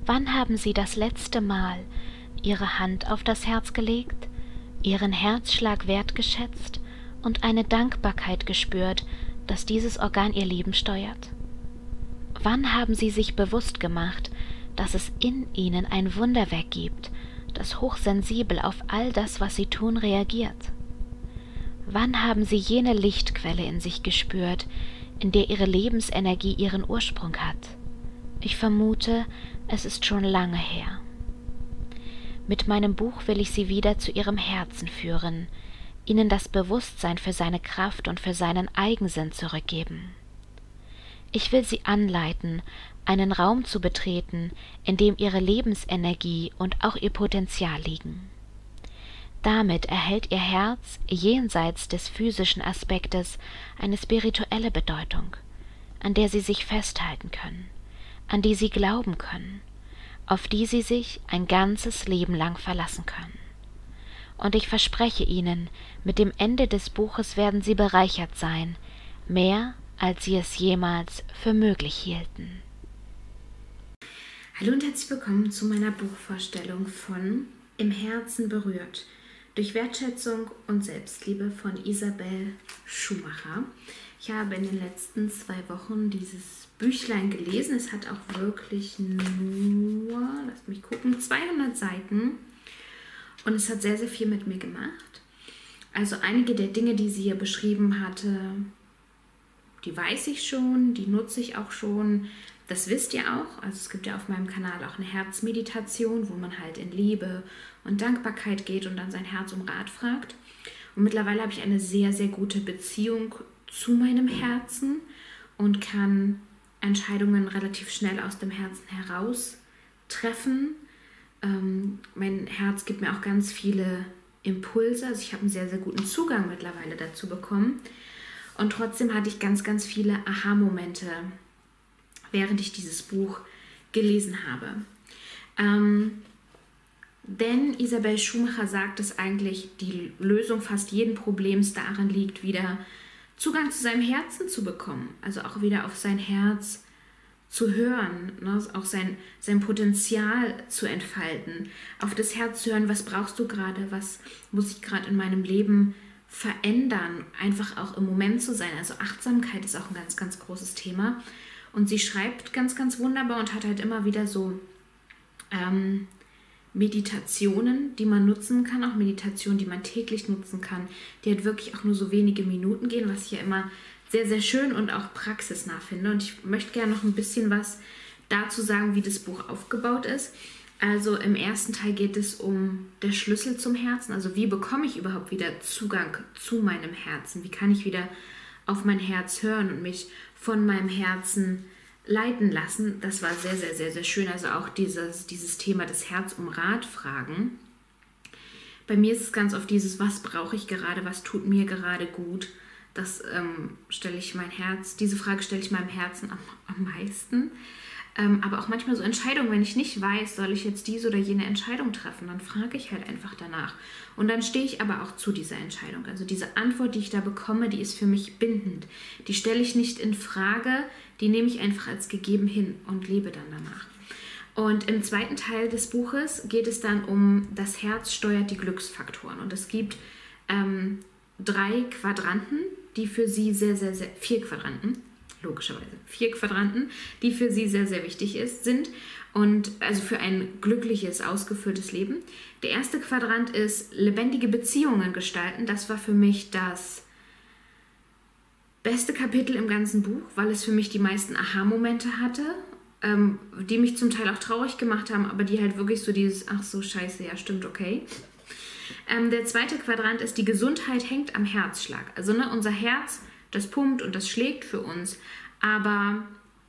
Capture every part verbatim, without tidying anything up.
Wann haben Sie das letzte Mal Ihre Hand auf das Herz gelegt, Ihren Herzschlag wertgeschätzt und eine Dankbarkeit gespürt, dass dieses Organ Ihr Leben steuert? Wann haben Sie sich bewusst gemacht, dass es in Ihnen ein Wunderwerk gibt, das hochsensibel auf all das, was Sie tun, reagiert? Wann haben Sie jene Lichtquelle in sich gespürt, in der Ihre Lebensenergie ihren Ursprung hat? Ich vermute, es ist schon lange her. Mit meinem Buch will ich Sie wieder zu Ihrem Herzen führen, Ihnen das Bewusstsein für seine Kraft und für seinen Eigensinn zurückgeben. Ich will Sie anleiten, einen Raum zu betreten, in dem Ihre Lebensenergie und auch Ihr Potenzial liegen. Damit erhält Ihr Herz jenseits des physischen Aspektes eine spirituelle Bedeutung, an der Sie sich festhalten können, an die Sie glauben können, auf die Sie sich ein ganzes Leben lang verlassen können. Und ich verspreche Ihnen, mit dem Ende des Buches werden Sie bereichert sein, mehr als Sie es jemals für möglich hielten. Hallo und herzlich willkommen zu meiner Buchvorstellung von Im Herzen berührt, durch Wertschätzung und Selbstliebe von Isabel Schumacher. Ich habe in den letzten zwei Wochen dieses Büchlein gelesen. Es hat auch wirklich nur, lasst mich gucken, zweihundert Seiten und es hat sehr, sehr viel mit mir gemacht. Also einige der Dinge, die sie hier beschrieben hatte, die weiß ich schon, die nutze ich auch schon. Das wisst ihr auch. Also es gibt ja auf meinem Kanal auch eine Herzmeditation, wo man halt in Liebe und Dankbarkeit geht und dann sein Herz um Rat fragt. Und mittlerweile habe ich eine sehr, sehr gute Beziehung zu meinem Herzen und kann Entscheidungen relativ schnell aus dem Herzen heraus treffen. Ähm, mein Herz gibt mir auch ganz viele Impulse. Also ich habe einen sehr, sehr guten Zugang mittlerweile dazu bekommen. Und trotzdem hatte ich ganz, ganz viele Aha-Momente, während ich dieses Buch gelesen habe. Ähm, denn Isabel Schumacher sagt, dass eigentlich die Lösung fast jeden Problems darin liegt, wieder Zugang zu seinem Herzen zu bekommen. Also auch wieder auf sein Herz zu hören, ne? Auch sein, sein Potenzial zu entfalten. Auf das Herz zu hören, was brauchst du gerade, was muss ich gerade in meinem Leben verändern. Einfach auch im Moment zu sein. Also Achtsamkeit ist auch ein ganz, ganz großes Thema. Und sie schreibt ganz, ganz wunderbar und hat halt immer wieder so ähm, Meditationen, die man nutzen kann, auch Meditationen, die man täglich nutzen kann, die halt wirklich auch nur so wenige Minuten gehen, was ich ja immer sehr, sehr schön und auch praxisnah finde. Und ich möchte gerne noch ein bisschen was dazu sagen, wie das Buch aufgebaut ist. Also im ersten Teil geht es um der Schlüssel zum Herzen, also wie bekomme ich überhaupt wieder Zugang zu meinem Herzen, wie kann ich wieder auf mein Herz hören und mich von meinem Herzen leiten lassen. Das war sehr, sehr, sehr, sehr schön. Also auch dieses, dieses Thema des Herz um Rat fragen. Bei mir ist es ganz oft dieses, was brauche ich gerade, was tut mir gerade gut. Das ähm, stelle ich mein Herz, diese Frage stelle ich meinem Herzen am, am meisten. Ähm, aber auch manchmal so Entscheidungen, wenn ich nicht weiß, soll ich jetzt diese oder jene Entscheidung treffen, dann frage ich halt einfach danach. Und dann stehe ich aber auch zu dieser Entscheidung. Also diese Antwort, die ich da bekomme, die ist für mich bindend. Die stelle ich nicht in Frage, die nehme ich einfach als gegeben hin und lebe dann danach. Und im zweiten Teil des Buches geht es dann um, das Herz steuert die Glücksfaktoren. Und es gibt ähm, drei Quadranten, die für sie sehr, sehr, sehr, vier Quadranten, logischerweise vier Quadranten, die für sie sehr, sehr wichtig ist, sind und also für ein glückliches, ausgefülltes Leben. Der erste Quadrant ist lebendige Beziehungen gestalten. Das war für mich das beste Kapitel im ganzen Buch, weil es für mich die meisten Aha-Momente hatte, ähm, die mich zum Teil auch traurig gemacht haben, aber die halt wirklich so dieses, ach so, scheiße, ja stimmt, okay. Ähm, der zweite Quadrant ist, die Gesundheit hängt am Herzschlag. Also ne, unser Herz, das pumpt und das schlägt für uns, aber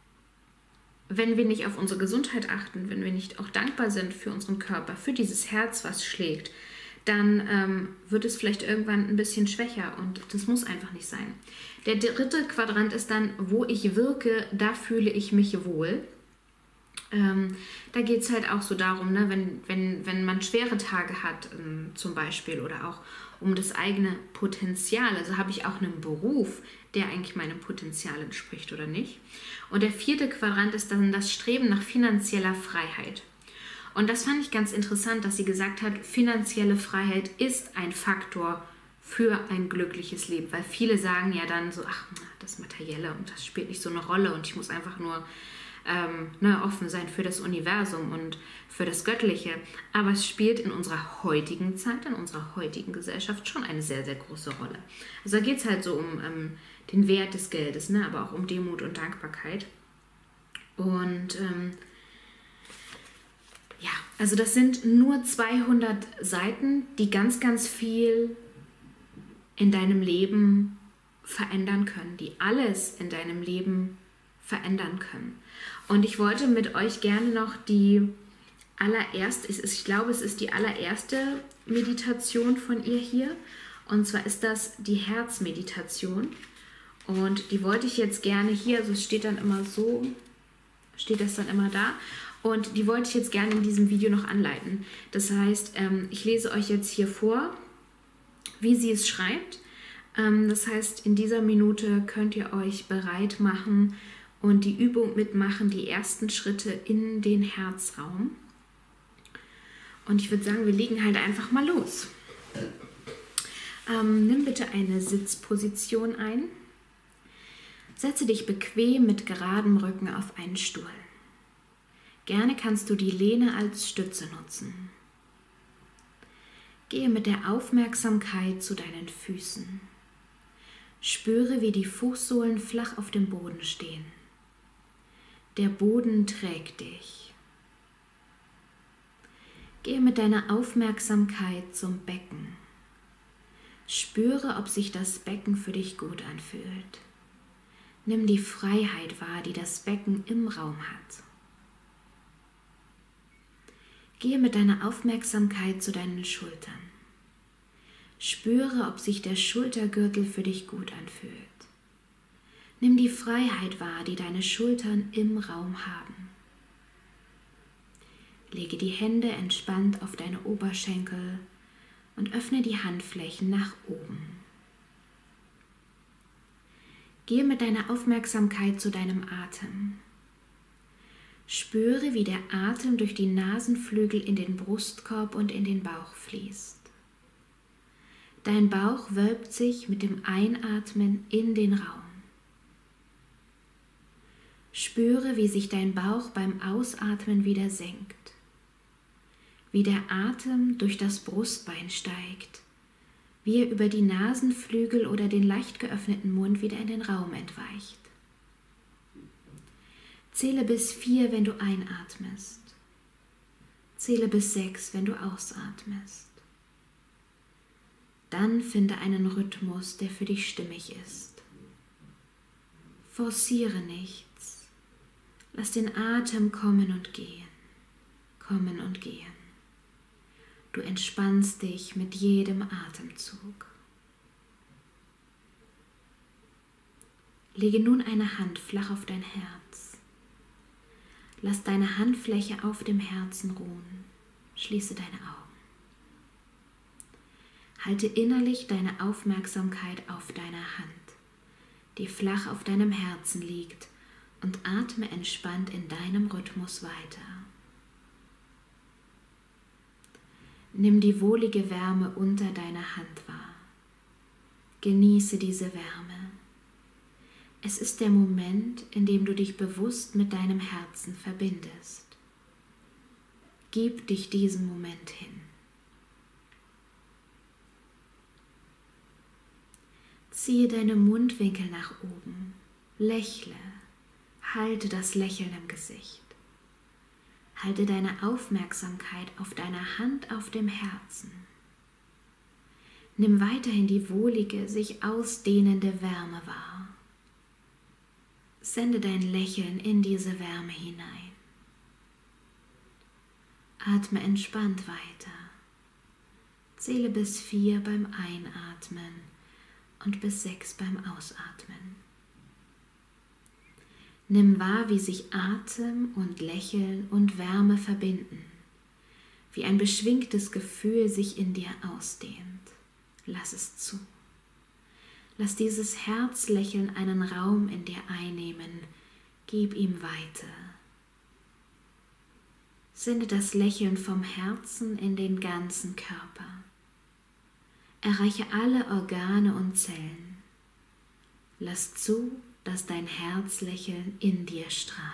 wenn wir nicht auf unsere Gesundheit achten, wenn wir nicht auch dankbar sind für unseren Körper, für dieses Herz, was schlägt, dann ähm, wird es vielleicht irgendwann ein bisschen schwächer und das muss einfach nicht sein. Der dritte Quadrant ist dann, wo ich wirke, da fühle ich mich wohl. Ähm, da geht es halt auch so darum, ne, wenn, wenn, wenn man schwere Tage hat ähm, zum Beispiel oder auch um das eigene Potenzial. Also habe ich auch einen Beruf, der eigentlich meinem Potenzial entspricht oder nicht. Und der vierte Quadrant ist dann das Streben nach finanzieller Freiheit. Und das fand ich ganz interessant, dass sie gesagt hat, finanzielle Freiheit ist ein Faktor für ein glückliches Leben. Weil viele sagen ja dann so, ach, das Materielle und das spielt nicht so eine Rolle und ich muss einfach nur ähm, ne, offen sein für das Universum und für das Göttliche. Aber es spielt in unserer heutigen Zeit, in unserer heutigen Gesellschaft schon eine sehr, sehr große Rolle. Also da geht es halt so um ähm, den Wert des Geldes, ne, aber auch um Demut und Dankbarkeit. Und ähm, ja, also das sind nur zweihundert Seiten, die ganz, ganz viel in deinem Leben verändern können, die alles in deinem Leben verändern können. Und ich wollte mit euch gerne noch die allererste, ich glaube, es ist die allererste Meditation von ihr hier. Und zwar ist das die Herzmeditation. Und die wollte ich jetzt gerne hier, also es steht dann immer so, steht das dann immer da. Und die wollte ich jetzt gerne in diesem Video noch anleiten. Das heißt, ich lese euch jetzt hier vor, wie sie es schreibt. Das heißt, in dieser Minute könnt ihr euch bereit machen und die Übung mitmachen, die ersten Schritte in den Herzraum. Und ich würde sagen, wir legen halt einfach mal los. Ähm, nimm bitte eine Sitzposition ein. Setze dich bequem mit geradem Rücken auf einen Stuhl. Gerne kannst du die Lehne als Stütze nutzen. Gehe mit der Aufmerksamkeit zu deinen Füßen. Spüre, wie die Fußsohlen flach auf dem Boden stehen. Der Boden trägt dich. Gehe mit deiner Aufmerksamkeit zum Becken. Spüre, ob sich das Becken für dich gut anfühlt. Nimm die Freiheit wahr, die das Becken im Raum hat. Gehe mit deiner Aufmerksamkeit zu deinen Schultern. Spüre, ob sich der Schultergürtel für dich gut anfühlt. Nimm die Freiheit wahr, die deine Schultern im Raum haben. Lege die Hände entspannt auf deine Oberschenkel und öffne die Handflächen nach oben. Gehe mit deiner Aufmerksamkeit zu deinem Atem. Spüre, wie der Atem durch die Nasenflügel in den Brustkorb und in den Bauch fließt. Dein Bauch wölbt sich mit dem Einatmen in den Raum. Spüre, wie sich dein Bauch beim Ausatmen wieder senkt, wie der Atem durch das Brustbein steigt, wie er über die Nasenflügel oder den leicht geöffneten Mund wieder in den Raum entweicht. Zähle bis vier, wenn du einatmest. Zähle bis sechs, wenn du ausatmest. Dann finde einen Rhythmus, der für dich stimmig ist. Forciere nichts. Lass den Atem kommen und gehen, kommen und gehen. Du entspannst dich mit jedem Atemzug. Lege nun eine Hand flach auf dein Herz. Lass deine Handfläche auf dem Herzen ruhen. Schließe deine Augen. Halte innerlich deine Aufmerksamkeit auf deiner Hand, die flach auf deinem Herzen liegt, und atme entspannt in deinem Rhythmus weiter. Nimm die wohlige Wärme unter deiner Hand wahr. Genieße diese Wärme. Es ist der Moment, in dem du dich bewusst mit deinem Herzen verbindest. Gib dich diesem Moment hin. Ziehe deine Mundwinkel nach oben, lächle, halte das Lächeln im Gesicht. Halte deine Aufmerksamkeit auf deiner Hand auf dem Herzen. Nimm weiterhin die wohlige, sich ausdehnende Wärme wahr. Sende dein Lächeln in diese Wärme hinein. Atme entspannt weiter. Zähle bis vier beim Einatmen und bis sechs beim Ausatmen. Nimm wahr, wie sich Atem und Lächeln und Wärme verbinden, wie ein beschwingtes Gefühl sich in dir ausdehnt. Lass es zu. Lass dieses Herzlächeln einen Raum in dir einnehmen. Gib ihm Weite. Sende das Lächeln vom Herzen in den ganzen Körper. Erreiche alle Organe und Zellen. Lass zu, dass dein Herzlächeln in dir strahlt.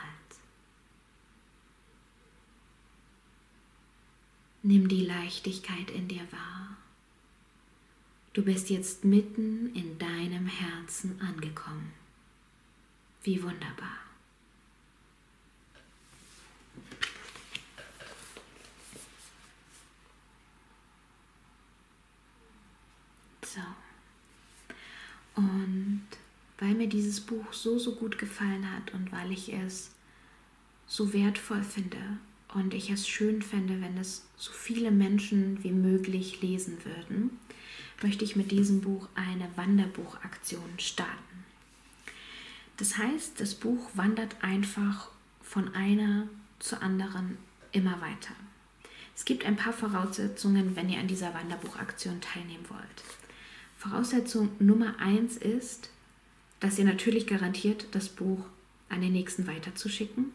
Nimm die Leichtigkeit in dir wahr. Du bist jetzt mitten in deinem Herzen angekommen. Wie wunderbar. So. Und weil mir dieses Buch so, so gut gefallen hat und weil ich es so wertvoll finde und ich es schön fände, wenn es so viele Menschen wie möglich lesen würden, möchte ich mit diesem Buch eine Wanderbuchaktion starten. Das heißt, das Buch wandert einfach von einer zur anderen immer weiter. Es gibt ein paar Voraussetzungen, wenn ihr an dieser Wanderbuchaktion teilnehmen wollt. Voraussetzung Nummer eins ist, dass ihr natürlich garantiert, das Buch an den Nächsten weiterzuschicken,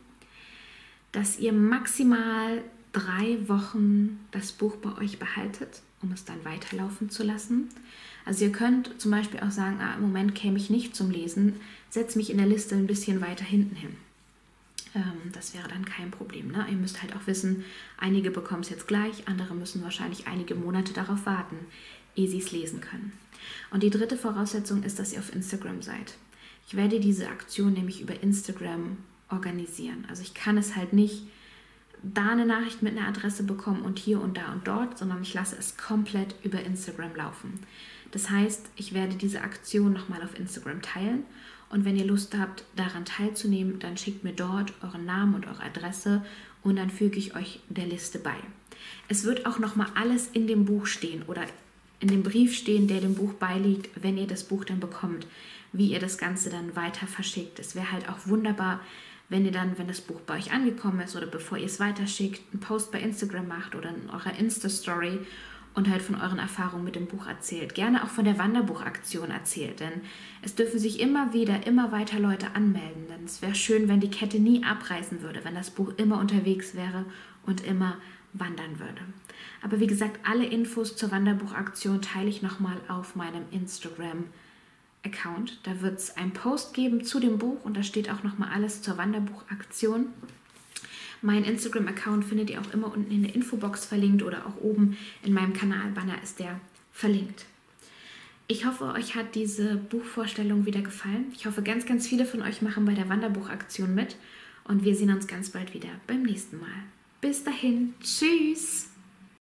dass ihr maximal drei Wochen das Buch bei euch behaltet, um es dann weiterlaufen zu lassen. Also ihr könnt zum Beispiel auch sagen, ah, im Moment käme ich nicht zum Lesen, setze mich in der Liste ein bisschen weiter hinten hin. Ähm, das wäre dann kein Problem. Ne? Ihr müsst halt auch wissen, einige bekommen es jetzt gleich, andere müssen wahrscheinlich einige Monate darauf warten, ehe sie es lesen können. Und die dritte Voraussetzung ist, dass ihr auf Instagram seid. Ich werde diese Aktion nämlich über Instagram organisieren. Also ich kann es halt nicht da eine Nachricht mit einer Adresse bekommen und hier und da und dort, sondern ich lasse es komplett über Instagram laufen. Das heißt, ich werde diese Aktion nochmal auf Instagram teilen und wenn ihr Lust habt, daran teilzunehmen, dann schickt mir dort euren Namen und eure Adresse und dann füge ich euch der Liste bei. Es wird auch nochmal alles in dem Buch stehen oder in dem Brief stehen, der dem Buch beiliegt, wenn ihr das Buch dann bekommt, wie ihr das Ganze dann weiter verschickt. Es wäre halt auch wunderbar, wenn ihr dann, wenn das Buch bei euch angekommen ist oder bevor ihr es weiterschickt, einen Post bei Instagram macht oder in eurer Insta-Story und halt von euren Erfahrungen mit dem Buch erzählt. Gerne auch von der Wanderbuchaktion erzählt, denn es dürfen sich immer wieder, immer weiter Leute anmelden. Denn es wäre schön, wenn die Kette nie abreißen würde, wenn das Buch immer unterwegs wäre und immer wandern würde. Aber wie gesagt, alle Infos zur Wanderbuchaktion teile ich nochmal auf meinem Instagram-Account. Da wird es einen Post geben zu dem Buch und da steht auch nochmal alles zur Wanderbuchaktion. Mein Instagram-Account findet ihr auch immer unten in der Infobox verlinkt oder auch oben in meinem Kanalbanner ist der verlinkt. Ich hoffe, euch hat diese Buchvorstellung wieder gefallen. Ich hoffe, ganz, ganz viele von euch machen bei der Wanderbuchaktion mit und wir sehen uns ganz bald wieder beim nächsten Mal. Bis dahin, tschüss!